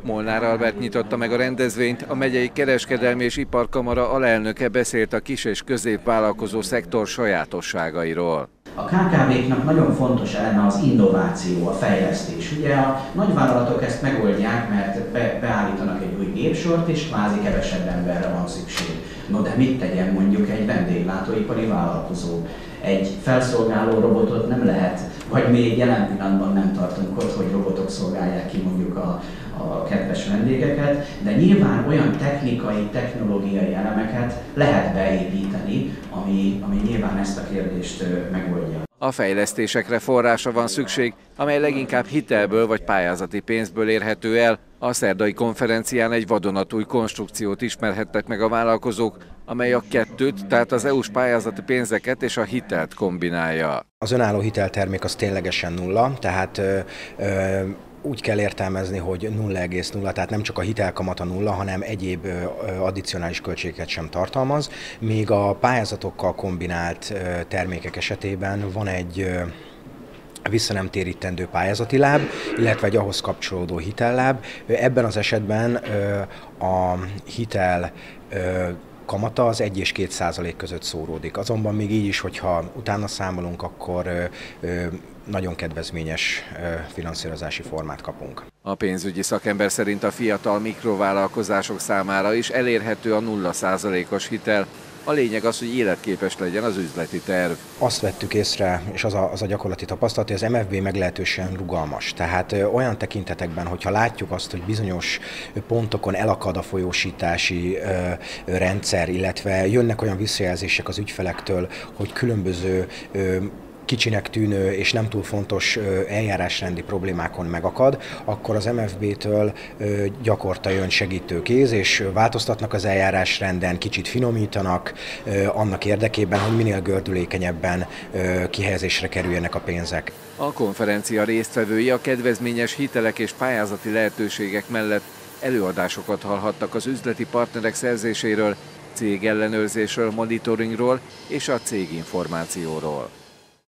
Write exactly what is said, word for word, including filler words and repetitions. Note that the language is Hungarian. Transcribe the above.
Molnár Albert nyitotta meg a rendezvényt, a megyei kereskedelmi és iparkamara alelnöke beszélt a kis- és középvállalkozó szektor sajátosságairól. A ká ká véknak nagyon fontos eleme az innováció, a fejlesztés. Ugye a nagyvállalatok ezt megoldják, mert be, beállítanak egy új gépsort, és kvázi kevesebb emberre van szükség. No de mit tegyen mondjuk egy vendéglátóipari vállalkozó? Egy felszolgáló robotot nem lehet, vagy még jelen pillanatban nem tartunk ott, hogy robotok szolgálják ki mondjuk a, a kedves vendégeket, de nyilván olyan technikai, technológiai elemeket lehet beépíteni, ami, ami nyilván ezt a kérdést megoldja. A fejlesztésekre forrásra van szükség, amely leginkább hitelből vagy pályázati pénzből érhető el. A szerdai konferencián egy vadonatúj konstrukciót ismerhettek meg a vállalkozók, amely a kettőt, tehát az é u-s pályázati pénzeket és a hitelt kombinálja. Az önálló hiteltermék az ténylegesen nulla, tehát ö, ö, úgy kell értelmezni, hogy nulla egész nulla, tehát nem csak a hitelkamata nulla, hanem egyéb addicionális költségeket sem tartalmaz, míg a pályázatokkal kombinált termékek esetében van egy visszanemtérítendő pályázati láb, illetve egy ahhoz kapcsolódó hitelláb. Ebben az esetben a hitel kamata az egy és két százalék között szóródik. Azonban még így is, hogyha utána számolunk, akkor nagyon kedvezményes finanszírozási formát kapunk. A pénzügyi szakember szerint a fiatal mikrovállalkozások számára is elérhető a nulla százalékos hitel. A lényeg az, hogy életképes legyen az üzleti terv. Azt vettük észre, és az a, az a gyakorlati tapasztalat, hogy az em ef bé meglehetősen rugalmas. Tehát ö, olyan tekintetekben, hogyha látjuk azt, hogy bizonyos pontokon elakad a folyósítási ö, ö, rendszer, illetve jönnek olyan visszajelzések az ügyfelektől, hogy különböző ö, kicsinek tűnő és nem túl fontos eljárásrendi problémákon megakad, akkor az em ef bé-től gyakorta jön segítőkéz, és változtatnak az eljárásrenden, kicsit finomítanak annak érdekében, hogy minél gördülékenyebben kihelyezésre kerüljenek a pénzek. A konferencia résztvevői a kedvezményes hitelek és pályázati lehetőségek mellett előadásokat hallhattak az üzleti partnerek szerzéséről, cégellenőrzésről, monitoringról és a céginformációról.